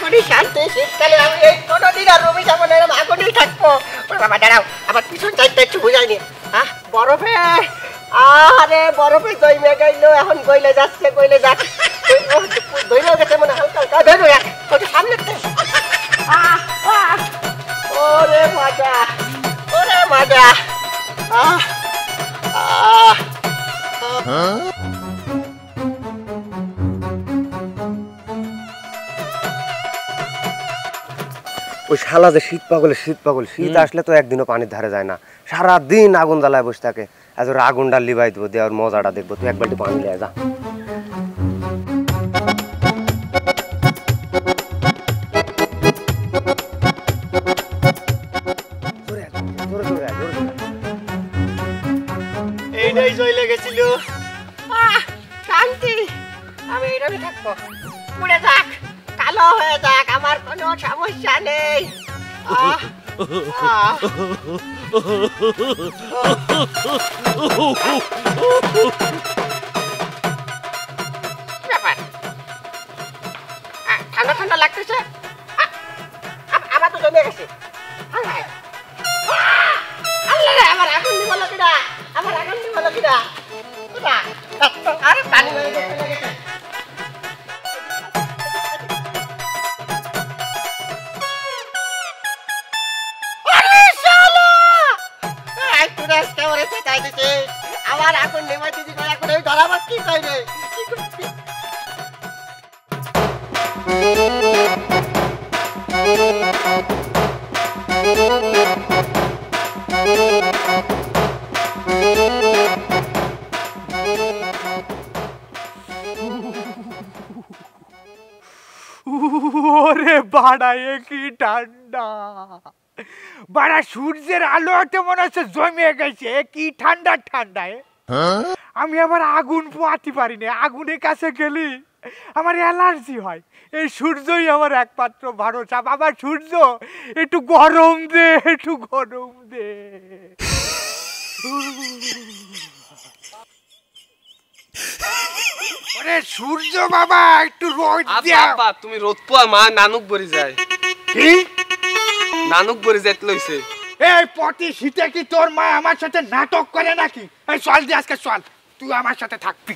এখনই শান্তি। শীতকালে আমি এই কোনোদিন আর রুমে যাবো না, এরকম আগুনেই থাকবো। বাবা দাঁড়াও, আমার পিছন চাইতে একটু বুঝাইনি। বরফে, আরে বরফে জমে গেল, এখন গইলে যাচ্ছে, গইলে যাচ্ছে, ধইলেও গেছে মনে হালকা হালকা। ধরো ওটা সামনে। ওরে মজা, ওরে মজা। ওই শালা যে শীত পাগল, শীত পাগল, শীত আসলে তো একদিনও পানির ধারে যায় না, সারাদিন আগুন জ্বালায় বসে থাকে। এত আগুনটা লিবাই দেবো, দেওয়ার মজাটা দেখবো। তুই এক বালতি পানি নিয়ে যা। এইটাই জ্বলে গেছিল। শান্তি, আমি এইভাবে থাকবো। পুড়ে যাক, কালো হয়ে যাক, আমার কোনো সমস্যা নেই। ব্যাপার ঠান্ডা ঠান্ডা লাগতেছে, আবার তো জমে গেছে। আমার আগুন নিব কিনা, আমার আগুন নিব কিনা। আরে পানি হয়ে গেছে। আমার আগুন নেমা দিদি করে এখন আমি ধরাবার কি কইবে? ওরে বাড়া, কি ঠান্ডা! বাড়া সূর্যের আলোতে মনে হচ্ছে জমে গেছে। কি ঠান্ডা ঠান্ডায় আমি আবার আগুন পোয়াতে পারি না। আগুনের কাছে গেলি আমার অ্যালার্জি হয়। এই সূর্যই আমার একমাত্র ভরসা। বাবা সূর্য, একটু গরম দে, একটু গরম দে। ওরে সূর্য বাবা, একটু রোদ দে। বাবা তুমি রোদ পোয়া মা নানুক বরি যায়। কি নানুক বরি যাইতে লইছে? এই পটি শীতে কি তোর মা আমার সাথে নাটক করে নাকি? এই চল দি আজকে, চল, তুই আমার সাথে থাকবি।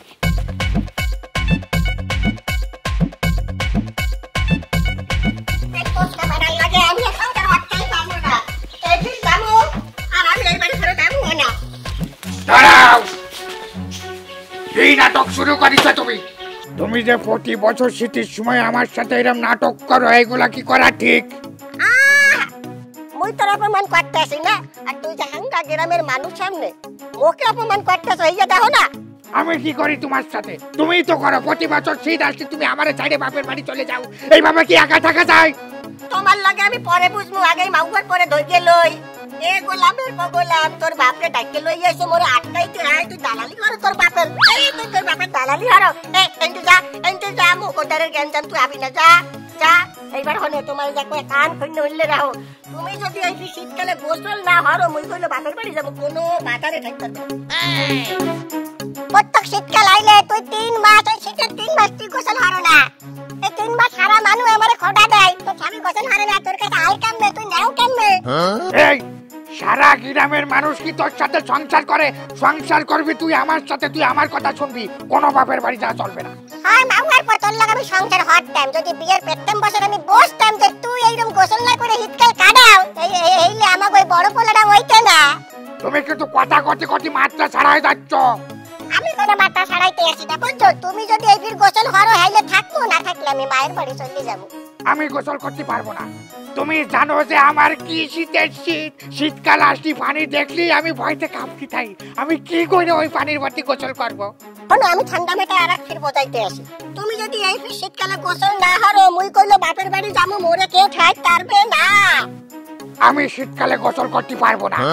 এই নাটক শুরু করিস তুমি? তুমি যে প্রতি বছর শীতের সময় আমার সাথে এরকম নাটক করো, এগুলা কি করা ঠিক? মুই তোর অপমান করতেছি না, আর তুই যে হাঙ্গা গ্রামের মানুষ সামনে ওকে অপমান করতেছ, এই যে দেখো না। আমি কি করি তোমার সাথে? তুমিই তো করো। প্রতি বছর শীত আসলে তুমি আমারে ছাড়ে বাপের বাড়ি চলে যাও। এইভাবে কি একা থাকা যায়? তোমার লাগে আমি পরে বুঝবো, আগেই মাউয়ার পরে ধইকে লই। এ গোলামের গোলাম, তোর বাপরে ডাইকে লই আইছো মোরে আটকাইতে। আয় তুই দালালি করো তোর বাপের। এই তুই তোর বাপের দালালি করো। এই এন্টু যা মুখোটারের জ্ঞান তুই আবি না, যা যা। এইবার হনে তোমার দেখো কান খুইনে হইলে রাখো। তুমি যদি এই শীতকালে গোসল না হরো, মুই কইলো বাপের বাড়ি যাবো, কোনো বাতারে থাকতে না। প্রত্যেক শীতকাল আইলে তুই 3 মাস, এই শীতের 3 মাস তুই গোসল হরো না। এই 3 মাস সারা মানুষ আমারে খোটা দেয়, তো আমি গোসল হরো না। তোর কাছে আই কামবে, তুই নাও কামবে। এই সারা গ্রামের মানুষ কি তোর সাথে সংসার করে? সংসার করবি তুই আমার সাথে, তুই আমার কথা শুনবি। কোনো বাপের বাড়ি যাওয়া চলবে না। হ্যাঁ মাউয়ার পর তোর লাগে আমি সংসার হরতাম। যদি বিয়ের পেট্টাম বছর আমি বসতাম যে তুই এইরকম গোসল না করে শীতকাল কাটাও, এইলে আমাকে ওই বড় পোলাটা হইতে না। তুমি কিন্তু কথা কতি মাত্রা ছাড়াই যাচ্ছ। আমি কোনো মাথা ছাড়াইতে আসি না, বুঝছো? তুমি যদি এই গোসল হরো, হাইলে থাকবো, না থাকলে আমি মায়ের বাড়ি চলে যাবো। আমি গোসল করতে পারবো না। তুমি জানো যে আমার কি শীতের শীত, শীতকাল আসলে পানি দেখলি আমি ভয়তে কাঁপতে থাই। আমি কি করে ওই পানির মধ্যে গোসল করবো? শোনো, আমি ঠান্ডা মেটায় আর ফির বোঝাইতে আসি। তুমি যদি এই শীতকালে গোসল না হরো, মুই কইলো বাপের বাড়ি যাবো, মোরে কেউ ঠাই পারবে না। আমি শীতকালে গোসল করতে পারবো না।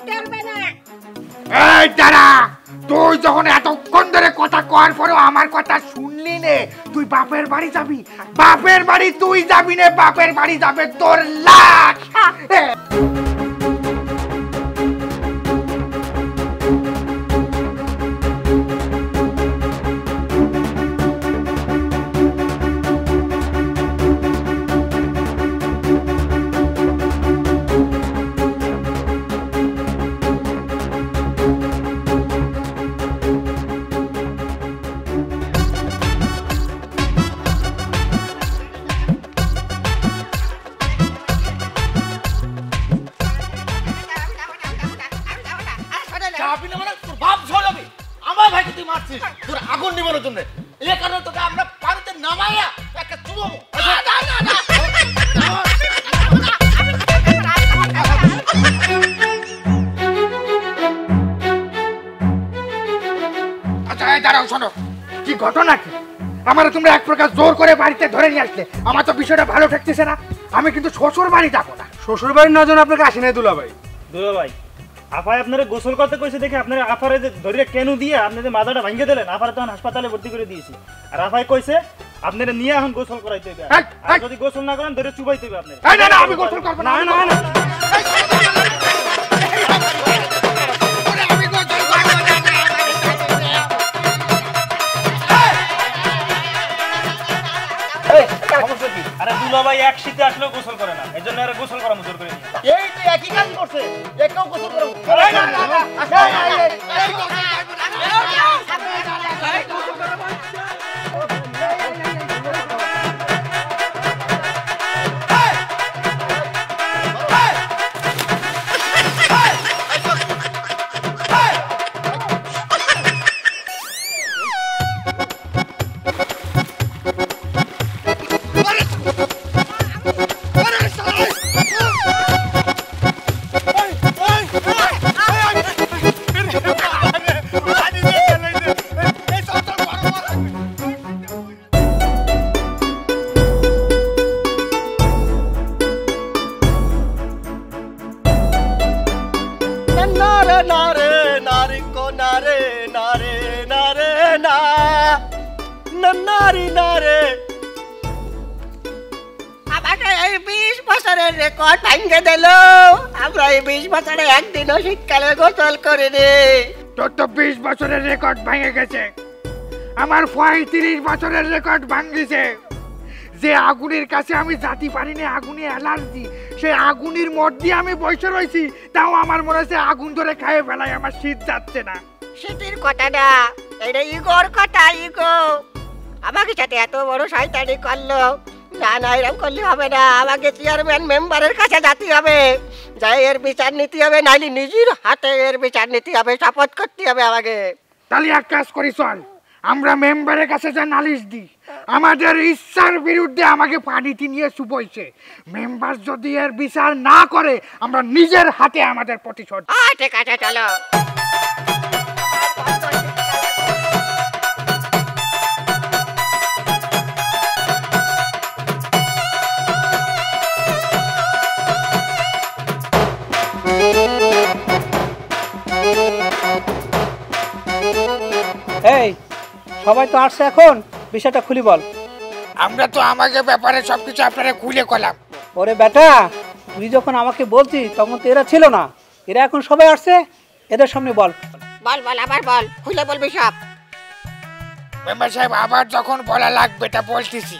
চলবে না। এই দাঁড়া, তুই যখন এতক্ষণ ধরে কথা কওয়ার পরেও আমার কথা শুনলি নে, তুই বাপের বাড়ি যাবি। বাপের বাড়ি তুই যাবি নে, বাপের বাড়ি যাবে তোর লাশ। যাবি না মানে তোর বাপ ঝোলাবি। আমার ভাইকে তুই মারছিস তোর আগুন নিবানোর জন্য। এই কারণে তোকে আমরা পানিতে নামাইয়া একটা চুবাবো। আচ্ছা এই দাঁড়াও, শোনো কি ঘটনা কি? আমার তোমরা এক প্রকার জোর করে বাড়িতে ধরে নিয়ে আসলে, আমার তো বিষয়টা ভালো ঠেকতেছে না। আমি কিন্তু শ্বশুর বাড়ি যাবো না। শ্বশুর বাড়ির না জন্য আপনাকে আসি নাই দুলাভাই। দুলাভাই আফায় আপনারা গোসল করতে কইছে দেখে আপনারা আফারে যে ধরে কেন দিয়ে আপনাদের মাথাটা ভাঙিয়ে দিলেন। আফারে তখন হাসপাতালে ভর্তি করে দিয়েছি। আর আফায় কইছে আপনারা নিয়ে এখন গোসল করাইতে হবে। আর যদি গোসল না করেন ধরে চুবাইতে হবে আপনারা। এই না না, আমি গোসল করব না। না না না, আরে দুলাভাই এক শীতে আসলেও গোসল করে না, এই জন্য আর গোসল করা জোর করে নিয়ে। এই তো একই কাজ করছে, একেও গোসল করবো। আমাকে এই 20 বছরের রেকর্ড ভাঙিয়ে দিল। আমরা এই 20 বছরে একদিনও শীতকালে গোসল করিনি। তোর তো 20 বছরের রেকর্ড ভেঙে গেছে, আমার 35 বছরের রেকর্ড ভাঙিছে। যে আগুনের কাছে আমি জাতি পারিনি, আগুনে অ্যালার্জি, সেই আগুনের মধ্যে আমি বসে রয়েছি, তাও আমার মনে হচ্ছে আগুন ধরে খাইয়ে ফেলাই, আমার শীত যাচ্ছে না। শীতের কথা না, এটা ইগোর কথা। ইগো আমাকে সাথে এত বড় শয়তানি করলো। না না, এরকম করলে হবে না। আমাকে চেয়ারম্যান মেম্বারের কাছে যেতে হবে, যাই এর বিচার নিতে হবে, নাইলে নিজের হাতে এর বিচার নিতে হবে, শপথ করতে হবে আমাকে। তাহলে এক কাজ করি, চল আমরা মেম্বারের কাছে যা নালিশ দিই, আমাদের ইচ্ছার বিরুদ্ধে আমাকে পানিতে নিয়ে চুবইছে। মেম্বার যদি এর বিচার না করে, আমরা নিজের হাতে আমাদের প্রতিশোধ। ঠিক আছে, চলো। এই সবাই তো আসছে, এখন বিষয়টা খুলি বল। আমরা তো আমাকে ব্যাপারে সবকিছু আপনারা খুলে কলাম। ওরে বেটা, তুই যখন আমাকে বলছিস তখন তো এরা ছিল না, এরা এখন সবাই আসছে, এদের সামনে বল। বল বল, আবার বল, খুলে বলবি সব। মেম্বার সাহেব, আবার যখন বলা লাগবে এটা বলতেছি।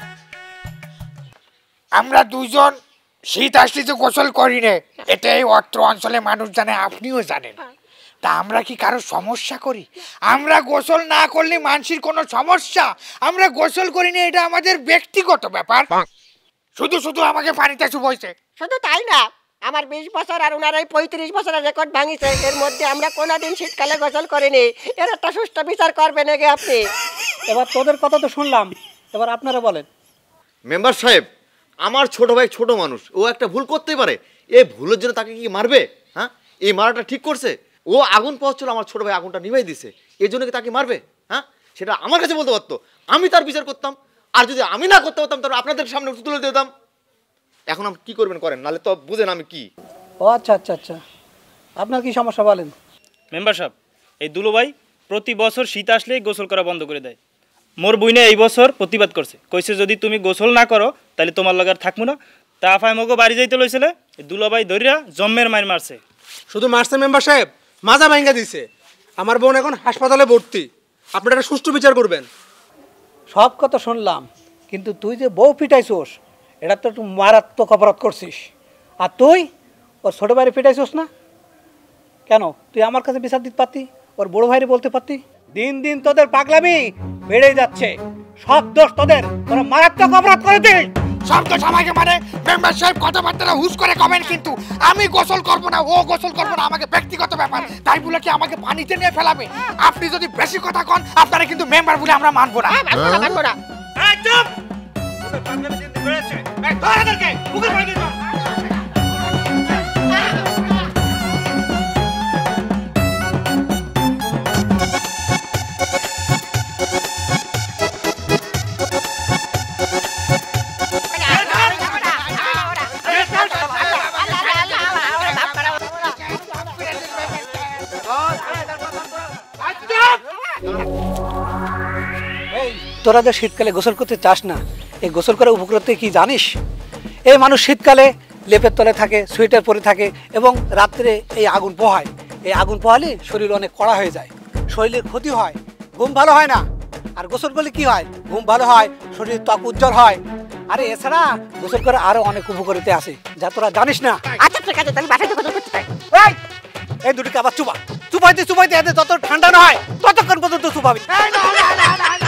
আমরা দুজন শীত আসলে যে গোসল করি নে, এটা এই অত্র অঞ্চলে মানুষ জানে, আপনিও জানেন। তা আমরা কি কারো সমস্যা করি? আমরা গোসল না করলে মানুষের কোনো সমস্যা? আমরা গোসল করি না, এটা আমাদের ব্যক্তিগত ব্যাপার। শুধু শুধু আমাকে পানিতে চুবইছে। শুধু তাই না, আমার 20 বছর আর ওনার এই 35 বছরের রেকর্ড ভাঙিছে। এর মধ্যে আমরা কোনোদিন শীতকালে গোসল করিনি। এর একটা সুষ্ঠু বিচার করবেন নাকি আপনি? এবার তোদের কথা তো শুনলাম, এবার আপনারা বলেন। মেম্বার সাহেব, আমার ছোট ভাই ছোট মানুষ, ও একটা ভুল করতেই পারে। এই ভুলের জন্য তাকে কি মারবে? হ্যাঁ, এই মারাটা ঠিক করছে? ও আগুন পাচ্ছিল, আমার ছোট ভাই আগুনটা নিভাই দিছে, এই জন্য কি তাকে মারবে? হ্যাঁ, সেটা আমার কাছে বলতে পারতো, আমি তার বিচার করতাম। আর যদি আমি না করতে পারতাম, তাহলে আপনাদের সামনে তুলে দিতাম। এখন আপনি কি করবেন করেন, নাহলে তো বুঝেন আমি কি। ও আচ্ছা আচ্ছা আচ্ছা, আপনার কি সমস্যা বলেন? মেম্বার সাহেব, এই দুলোভাই প্রতি বছর শীত আসলেই গোসল করা বন্ধ করে দেয়। মোর বইনে এই বছর প্রতিবাদ করছে, কইছে যদি তুমি গোসল না করো তাহলে তোমার লগে আর থাকবো না। তা আফায় মগো বাড়ি যাইতে লইছিলে, দুলোভাই ধরিয়া জম্মের মাইর মারছে। শুধু মারছে মেম্বার সাহেব, মাজা ভাঙ্গা দিছে। আমার বোন এখন হাসপাতালে ভর্তি। আপনারা একটা সুষ্ঠু বিচার করবেন। সব কথা শুনলাম, কিন্তু তুই যে বউ পিটাইছোস এটা তো একটু মারাত্মক অপরাধ করছিস। আর তুই ওর ছোটো ভাইরে পিটাইছোস না কেন? তুই আমার কাছে বিচার দিতে পারতি, ওর বড় ভাইরে বলতে পারতি। দিন দিন তোদের পাগলামি বেড়েই যাচ্ছে, সব দোষ তোদের, তোরা মারাত্মক অপরাধ করে দিস। সব দোষ আমাকে মানে মেম্বার সাহেব কথাবার্তা হুশ করে কমেন, কিন্তু আমি গোসল করবো না, ও গোসল করবো না, আমাকে ব্যক্তিগত ব্যাপার, তাই বলে কি আমাকে পানিতে নিয়ে ফেলাবে? আপনি যদি বেশি কথা কন আপনারা কিন্তু মেম্বার বলে আমরা মানবো না। মানবো না। এই চুপ! তোদের পাগলামি দিন দিন বেড়েছে। এই ধর এদেরকে, বুকে পানি দিয়ে দাও। তোরা যে শীতকালে গোসল করতে চাস না, এই গোসল করার উপকৃত কি জানিস? এই মানুষ শীতকালে লেপের তলে থাকে, সোয়েটার পরে থাকে এবং রাত্রে এই আগুন পোহায়। এই আগুন পোহালে শরীর অনেক কড়া হয়ে যায়, শরীরের ক্ষতি হয়, ঘুম ভালো হয় না। আর গোসল করলে কি হয়? ঘুম ভালো হয়, শরীর ত্বক উজ্জ্বল হয়। আরে এছাড়া গোসল করে আরো অনেক উপকারিতা আছে যা তোরা জানিস না। আচ্ছা ঠিক আছে, তাহলে বাসায় গোসল করতে চাই। এই দুটোকে আবার চুপাইতে চুপাইতে এদের যত ঠান্ডা না হয় ততক্ষণ পর্যন্ত চুপাবি।